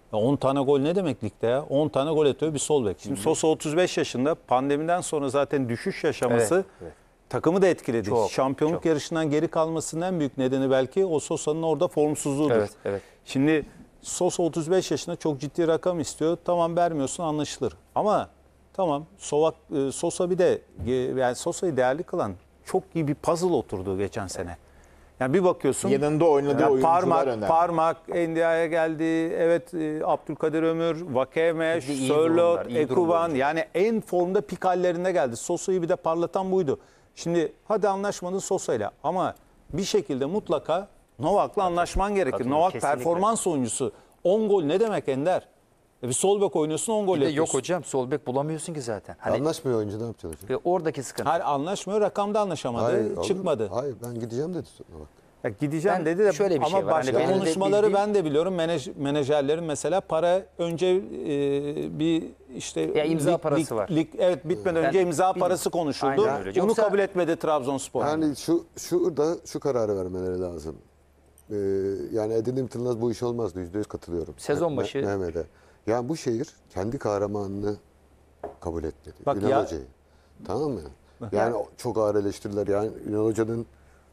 Ya 10 tane gol ne demek ligde ya? 10 tane gol atıyor bir sol bek. Şimdi Sosa 35 yaşında, pandemiden sonra zaten düşüş yaşaması takımı da etkiledi. Çok, Şampiyonluk çok. yarışından geri kalmasının en büyük nedeni belki o Sosa'nın orada formsuzluğudur. Evet, evet. Şimdi Sosa 35 yaşında, çok ciddi rakam istiyor. Tamam, vermiyorsun, anlaşılır. Ama tamam, Sosa bir de yani Sosa'yı değerli kılan çok iyi bir puzzle oturdu geçen sene. Yani bir bakıyorsun. Yanında oynadığı oyuncular önemli. Parmak, Endia'ya geldi. Evet, Abdülkadir Ömür, Vakeme, Bir de iyi Sörloth, durumlar, iyi durumda Ekuban. oyuncular. Yani en formda pik hallerine geldi. Sosa'yı bir de parlatan buydu. Şimdi hadi anlaşmadın Sosa'yla ama bir şekilde mutlaka Novak'la anlaşman gerekir. Katılıyorum, Novak kesinlikle. performans oyuncusu. 10 gol ne demek Ender? Bir sol bek oynuyorsun, 10 gol Bir de yapıyorsun. yok hocam, sol bek bulamıyorsun ki zaten. Hani Anlaşmıyor oyuncu, ne yapacağız hocam? ve oradaki sıkıntı. Hayır, anlaşmıyor, rakamda anlaşamadı, Hayır, olur. çıkmadı. Hayır, ben gideceğim dedi sonra bak. Ya gideceğim Ben dedi de şöyle bir ama şey var. başka Hani benim de konuşmaları bildiğim- ben de biliyorum. Menajerlerin mesela para önce bir işte Ya imza parası var. Evet, bitmeden önce imza parası konuşuldu. Aynen öyle. Onu Yoksa- kabul etmedi Trabzonspor. Yani şu kararı vermeleri lazım. Yani Edin Yılmaz bu iş olmazdı. %100 katılıyorum. Sezon başı- Mehmet'e. Yani bu şehir kendi kahramanını kabul etmedi. Bak Ünal ya- Hoca'yı. Tamam mı? Yani çok ağır eleştiriler. Yani Ünal Hoca'nın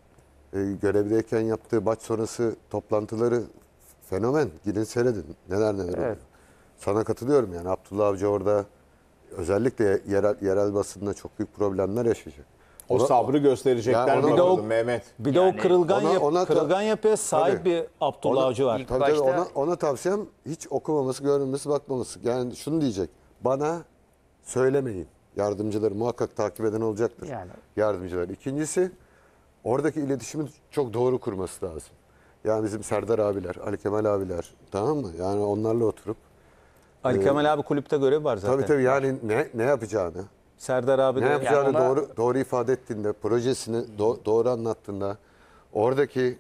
görevdeyken yaptığı maç sonrası toplantıları fenomen. Gidin seyredin. Neler oluyor. Evet. Sana katılıyorum yani. Abdullah Avcı orada özellikle yerel basında çok büyük problemler yaşayacak. O sabrı gösterecekler Ya ona- bakalım Mehmet. Bir de Yani o kırılgan, ona- kırılgan yapıya sahip Tabii. bir Abdullah Avcı var. İlk Tabii başta- tabii ona tavsiyem hiç okumaması, görmemesi, bakmaması. Yani şunu diyecek. Bana söylemeyin. Yardımcıları muhakkak takip eden olacaktır. Yani. Yardımcılar. İkincisi, oradaki iletişimi çok doğru kurması lazım. Yani bizim Serdar abiler, Ali Kemal abiler, tamam mı? Yani onlarla oturup Ali Kemal abi kulüpte görev var zaten. tabii yani ne yapacağını, Serdar abi ne de yapacağını ona- doğru ifade ettiğinde, projesini doğru anlattığında, oradaki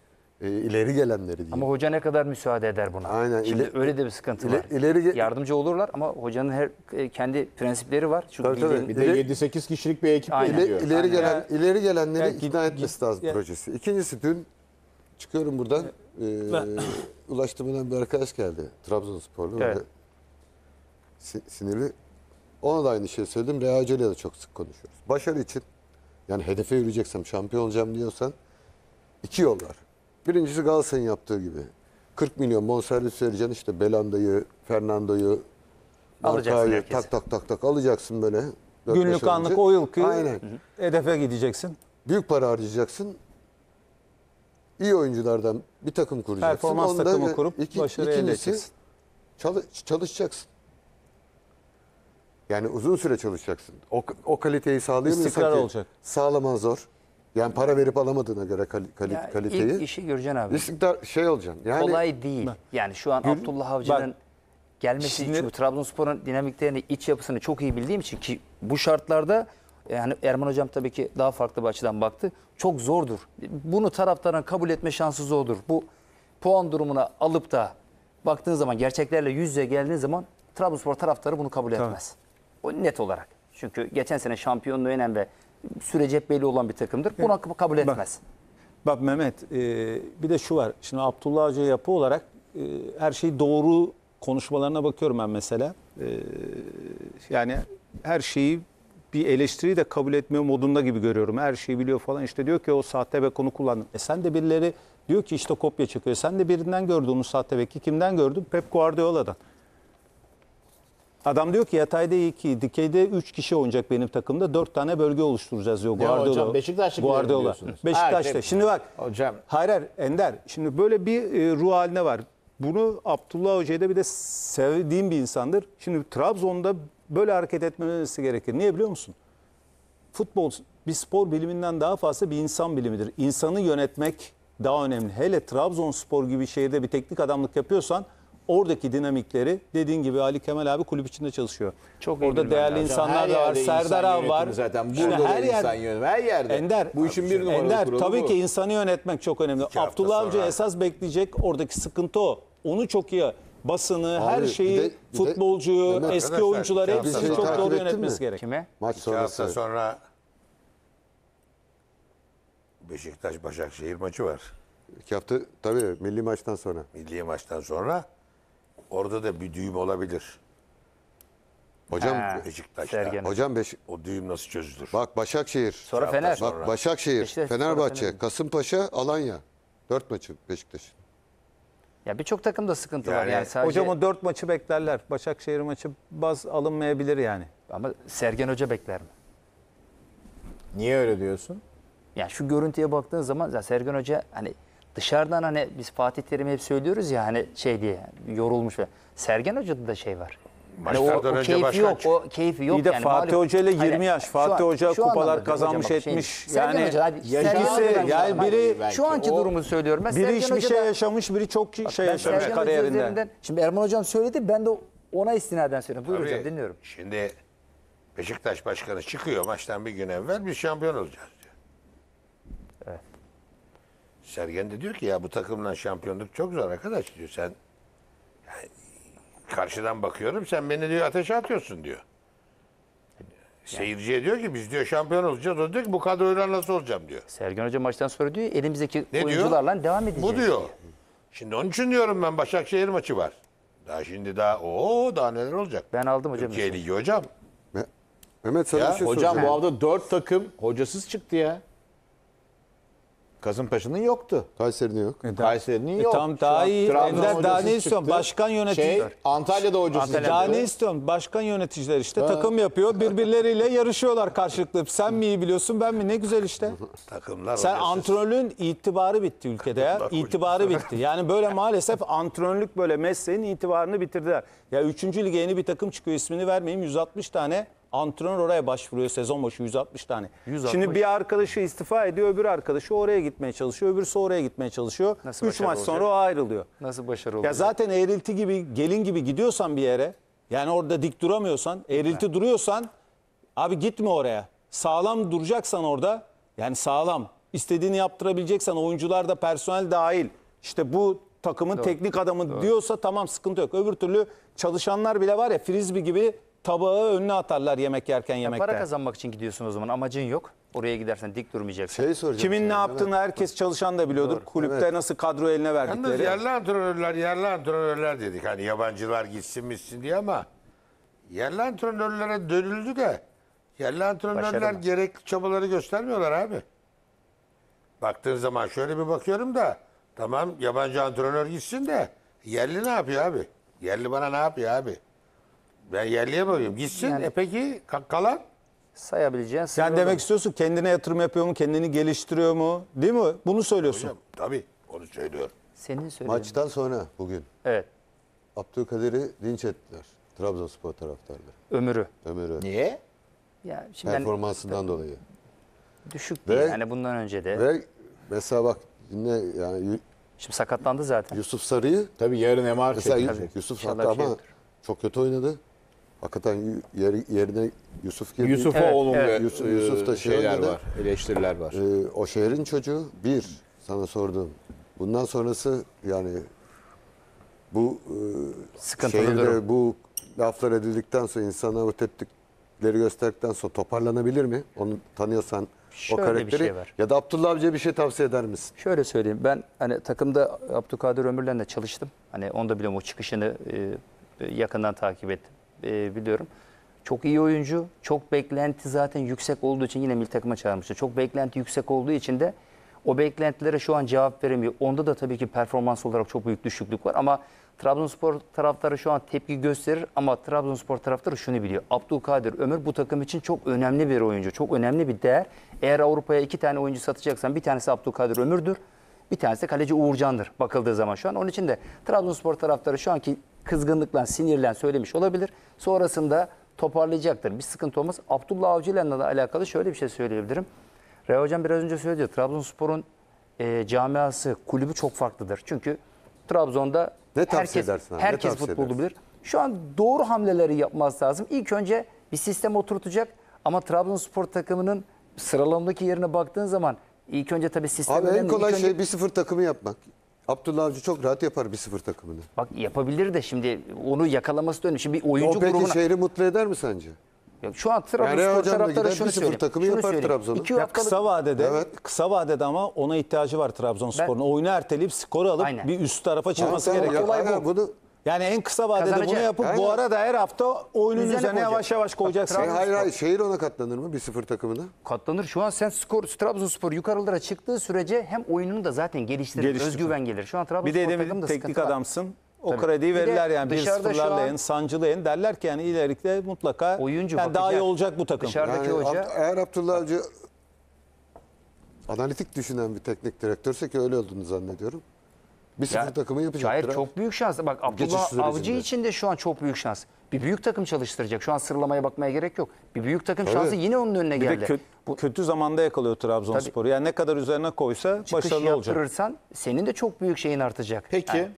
ileri gelenleri diyeyim. Ama hoca ne kadar müsaade eder buna? Aynen. Şimdi öyle de bir sıkıntı var. ileri- Yardımcı olurlar ama hocanın kendi prensipleri var. Çünkü Tabii, tabii. bildiğin- Bir de 7-8 kişilik bir ekip Aynen. gidiyor. ileri gelenleri Ya, ikna etmesi lazım ya. projesi. İkincisi, dün çıkıyorum buradan, Ulaştırmadan bir arkadaş geldi. Trabzonsporlu. Evet. Böyle sinirli. Ona da aynı şeyi söyledim. Rea Hoca'yla da çok sık konuşuyoruz. Başarı için, yani hedefe yürüyeceksem, şampiyon olacağım diyorsan 2 yol var. Birincisi Galatasaray'ın yaptığı gibi. 40 milyon bonservis vereceksin, işte Belanda'yı, Fernando'yu, Alacaksın Marka'yı herkesi. tak alacaksın böyle. 4-5 günlük oyuncu. anlık o yılki Aynen. hedefe gideceksin. Büyük para harcayacaksın. İyi oyunculardan bir takım kuracaksın. Performans Onda takımı kurup başarı elde ikincisi, edeceksin. çalışacaksın. Yani uzun süre çalışacaksın. O kaliteyi sağlayamıyorsan İstikrar ki olacak. sağlaman zor. Yani para verip alamadığına göre Ya kaliteyi. ilk işi göreceksin abi. İstikrar olacaksın. Yani Kolay değil. Yani şu an Abdullah Avcı'nın gelmesi Şimdi- için Trabzonspor'un dinamiklerini, iç yapısını çok iyi bildiğim için ki bu şartlarda yani Erman Hocam tabii ki daha farklı bir açıdan baktı. Çok zordur. Bunu taraftarın kabul etme şansı zordur. Bu puan durumuna alıp da baktığın zaman gerçeklerle yüz yüze geldiğin zaman Trabzonspor taraftarı bunu kabul etmez. O net olarak. Çünkü geçen sene şampiyonluğu enen ve süreci hep belli olan bir takımdır. Bunu kabul etmez. Bak Mehmet, bir de şu var. Şimdi Abdullah Hoca yapı olarak her şeyi doğru konuşmalarına bakıyorum ben mesela. Yani her şeyi bir eleştiriyi de kabul etmiyor modunda gibi görüyorum. Her şeyi biliyor falan. İşte diyor ki o sahte bek onu kullandım. Sen de birileri diyor ki işte kopya çıkıyor. Sen de birinden gördün onu sahte beki. Kimden gördün? Pep Guardiola'dan. Adam diyor ki yatayda 2, dikeyde 3 kişi oynayacak benim takımda. 4 tane bölge oluşturacağız diyor Ne Guardiola. hocam, Beşiktaşlı bile mi Guardiola. diyorsunuz? Beşiktaş'ta. Ha, Şimdi bak. Hocam. Hayır Ender. Şimdi böyle bir ruh haline var. Bunu Abdullah Hoca'yı da bir de sevdiğim bir insandır. Şimdi Trabzon'da böyle hareket etmemesi gerekir. Niye biliyor musun? Futbol bir spor biliminden daha fazla bir insan bilimidir. İnsanı yönetmek daha önemli. Hele Trabzonspor gibi şehirde bir teknik adamlık yapıyorsan oradaki dinamikleri dediğin gibi Ali Kemal abi kulüp içinde çalışıyor. Çok iyi Orada bilmem değerli lazım. insanlar Her da var. yerde Serdar insan abi var. yönetimi zaten. İşte Burada her da insan yönetimi. Her yerde. Ender, Bu işin bir numaralı Ender, kuralı tabii bu. ki insanı yönetmek çok önemli. hafta Abdullah Avcı sonra- esas bekleyecek. Oradaki sıkıntı o. Onu çok iyi, basını, her bir şeyi, de- futbolcuyu, Mehmet, eski arkadaşlar, oyuncuları bir hepsini şey çok takip doğru ettin yönetmesi mi? gerek. Kime? maç 2 hafta sonrası. sonra Beşiktaş-Başakşehir maçı var. 2 hafta tabii milli maçtan sonra. Milli maçtan sonra orada da bir düğüm olabilir. Hocam Beşiktaş'ta. Sergen. hocam O düğüm nasıl çözülür? bak Başakşehir. Sonra Fener. sonra. Bak Başakşehir, Beşiktaş, sonra Fenerbahçe, Fener. Kasımpaşa, Alanya. 4 maçı Beşiktaş'ın. Ya birçok takımda sıkıntı var. Yani Yani sadece Hocam o 4 maçı beklerler. Başakşehir maçı baz alınmayabilir yani. ama Sergen Hoca bekler mi? Niye öyle diyorsun? Yani şu görüntüye baktığın zaman zaten Sergen Hoca hani dışarıdan hani biz Fatih Terim'i hep söylüyoruz ya hani şey diye yani yorulmuş ve Sergen Hoca'da da şey var. Hani Maçlardan o önce keyfi başkan yok, o keyfi yok İyi de yani. Fatih Malum- Hoca ile 20 Hayır, yaş. şu Fatih an- Hoca şu kupalar anlamda diyorum kazanmış hocam, bak etmiş. Sergen Yani Hoca, hadi yaşanan Sergen ikisi Hoca'dan yani biri belki. şu anki O- durumu söylüyorum. Ben biri Sergen hiçbir şey Hoca'dan- yaşamış, biri çok şey ben yaşamış Sergen Hoca kariyerinde. üzerinden- Şimdi Erman Hocam söyledi ben de ona istinaden söylüyorum. Buyur Tabii, hocam dinliyorum. Şimdi Beşiktaş Başkanı çıkıyor maçtan bir gün evvel biz şampiyon olacağız diyor. Evet. Sergen de diyor ki ya bu takımla şampiyonluk çok zor arkadaş diyor. Sen yani karşıdan bakıyorum sen beni diyor ateşe atıyorsun diyor. Seyirciye diyor ki biz diyor şampiyon olacağız. O diyor ki bu kadroyla nasıl olacağım diyor. Sergen Hoca maçtan sonra diyor elimizdeki Ne diyor? oyuncularla devam edeceğiz. Bu diyor. Şimdi onun için diyorum ben Başakşehir maçı var. Daha şimdi daha neler olacak? Ben aldım hocam. Türkiye Ligi hocam. Mehmet sana Ya, bir şey Hocam soracağım. bu hafta 4 takım hocasız çıktı ya. Kasımpaşa'nın yoktu. Kayseri'nin yok. Kayseri'nin yok. Tam Şu daha an iyi. Trabzon Ender daha hocasız ne istiyorsun? çıktı. Başkan yönetici. Antalya'da hocasız Antalya'da. Daha çıktı. ne istiyorsun? Başkan yöneticiler işte takım yapıyor. Birbirleriyle yarışıyorlar karşılıklı. Sen mi iyi biliyorsun ben mi? Ne güzel işte. Takımlar Sen hocasız. antrenörlüğün itibarı bitti ülkede ya. Takımlar İtibarı bitti. Yani böyle maalesef antrenörlük böyle mesleğin itibarını bitirdiler. Ya 3. lige yeni bir takım çıkıyor ismini vermeyeyim. 160 tane antrenör oraya başvuruyor sezon başı 160 tane. 160. Şimdi bir arkadaşı istifa ediyor, öbür arkadaşı oraya gitmeye çalışıyor, öbürsü oraya gitmeye çalışıyor. Nasıl 3 başarılı maç sonra olacak? o ayrılıyor. Nasıl başarılı Ya olacak? zaten eğrilti gibi, gelin gibi gidiyorsan bir yere, yani orada dik duramıyorsan, eğrilti duruyorsan, abi gitme oraya. Sağlam duracaksan orada, yani sağlam, istediğini yaptırabileceksen, oyuncular da personel dahil, işte bu takımın teknik adamı diyorsa tamam sıkıntı yok. Öbür türlü çalışanlar bile var ya frisbee gibi tabağı önüne atarlar yemek yerken yemekte. Para kazanmak için gidiyorsun o zaman. Amacın yok. Oraya gidersen dik durmayacaksın. Şey soracağım. Kimin ne sana, yaptığını herkes çalışan da biliyordur. Kulüpte Evet. nasıl kadro eline Yalnız verdikleri. yerli antrenörler dedik. Hani yabancılar gitsin diye ama yerli antrenörlere dönüldü de yerli antrenörler Başarılı. gerekli çabaları göstermiyorlar abi. Baktığın zaman şöyle bir bakıyorum da tamam yabancı antrenör gitsin de yerli ne yapıyor abi? Yerli bana ne yapıyor abi? Ben yerliye bakıyorum. Gitsin. Yani- Peki kalan? Sayabileceğin Sen sınırlı demek istiyorsun kendine yatırım yapıyor mu, kendini geliştiriyor mu? Değil mi? Bunu söylüyorsun. Hocam, tabii onu söylüyorum. Senin söylediğin. Maçtan sonra bugün Evet. Abdülkadir'i linç ettiler. Trabzonspor taraftarları. Ömürü. Ömer'i. Niye? Ya şimdi hani Performansından dolayı. düşük Ve- değil. Yani bundan önce de. Ve mesela bak dinle yani Şimdi sakatlandı zaten. Yusuf Sarı'yı Tabii yarın MR mesela çekilecek. Yusuf İnşallah hatta bir şey ama yoktur. çok kötü oynadı. Hakikaten yerine Yusuf girdi. Yusuf'a Evet, olumlu evet. Yusuf da şey şeyler oynadı. var, eleştiriler var. O şehrin çocuğu bir sana sordum. Bundan sonrası yani bu Sıkıntılı durum. şehirde bu laflar edildikten sonra insana o tepkileri gösterdikten sonra toparlanabilir mi? Onu tanıyorsan Şöyle o bir karakteri şey var. ya da Abdullah Avcı'ya bir şey tavsiye eder misin? Şöyle söyleyeyim. Ben hani takımda Abdülkadir Ömür'le de çalıştım. Hani onu da biliyorum. O çıkışını yakından takip ettim. Biliyorum. Çok iyi oyuncu. Çok beklenti zaten yüksek olduğu için yine milli takıma çağırmıştı. Çok beklenti yüksek olduğu için de o beklentilere şu an cevap veremiyor. Onda da tabii ki performans olarak çok büyük düşüklük var ama Trabzonspor taraftarı şu an tepki gösterir ama Trabzonspor taraftarı şunu biliyor. Abdülkadir Ömür bu takım için çok önemli bir oyuncu. Çok önemli bir değer. Eğer Avrupa'ya 2 tane oyuncu satacaksan bir tanesi Abdülkadir Ömür'dür. Bir tanesi de kaleci Uğurcan'dır bakıldığı zaman şu an. Onun için de Trabzonspor taraftarı şu anki kızgınlıkla, sinirlen söylemiş olabilir. Sonrasında toparlayacaktır. Bir sıkıntı olmaz. Abdullah Avcı ile de alakalı şöyle bir şey söyleyebilirim. Rea Hocam biraz önce söyledi. Trabzonspor'un camiası, kulübü çok farklıdır. Çünkü Trabzon'da Ne tavsiye herkes, edersin abi? Ne herkes tavsiye futbolu edersin? bilir. Şu an doğru hamleleri yapması lazım. İlk önce bir sistem oturtacak ama Trabzonspor takımının sıralamdaki yerine baktığın zaman ilk önce tabii sistem Abi en önemli. kolay İlk önce- şey 1-0 takımı yapmak. Abdullah Avcı çok rahat yapar 1-0 takımını. Bak yapabilir de şimdi onu yakalaması da önemli. Şimdi bir oyuncu O peki grubuna... şehri mutlu eder mi sence? Yok, şu an Yani Trabzonspor hocam da taraftarı gider şunu 1-0 söyleyeyim. takımı Şunu yapar söyleyeyim. Trabzon'un. 2 Ya haftalık kısa vadede, Evet. kısa vadede ama ona ihtiyacı var Trabzonspor'un. Ben- Oyunu erteleyip skoru alıp Aynen. bir üst tarafa çıkması Tamam, gerekiyor. ya, aynen bunu Yani en kısa vadede bunu Kazanacak. yapıp bu Aynen. arada her hafta oyunun Üzerine üzerine koyacak. yavaş yavaş koyacaksın. Bak, Hayır şehir ona katlanır mı 1-0 takımına? Katlanır. Şu an sen Trabzonspor yukarılara çıktığı sürece hem oyununu da zaten geliştirir. Geliştirir. Özgüven gelir. Şu an Bir Trabzonspor de takımda demin sıkıntı teknik var. adamsın. O Tabii. krediyi Bir de verirler yani dışarıda şu 1-0'larla an yen, sancılı yen derler ki yani ileride mutlaka Oyuncu yani daha iyi bakacak. olacak bu takım. Dışarıdaki hoca Eğer Abdullah Avcı analitik düşünen bir teknik direktörse ki öyle olduğunu zannediyorum. 1-0 Ya, takımı yapacaktır. Hayır ha. çok büyük şans. Bak Geçiş Abdullah sürecinde. Avcı için de şu an çok büyük şans. Bir büyük takım çalıştıracak. Şu an sırlamaya bakmaya gerek yok. Bir büyük takım Tabii. şansı yine onun önüne Bir de geldi. kötü zamanda yakalıyor Trabzonspor'u. Yani ne kadar üzerine koysa Çıkış başarılı olacak. yaptırırsan senin de çok büyük şeyin artacak. Peki. Yani